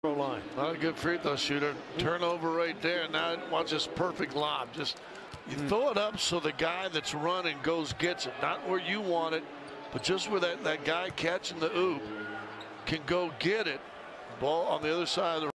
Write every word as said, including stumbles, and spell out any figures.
line. Not a good free throw shooter. Turnover right there. Now watch this perfect lob. Just you mm. throw it up so the guy that's running goes gets it. Not where you want it, but just where that, that guy catching the oop can go get it. Ball on the other side of the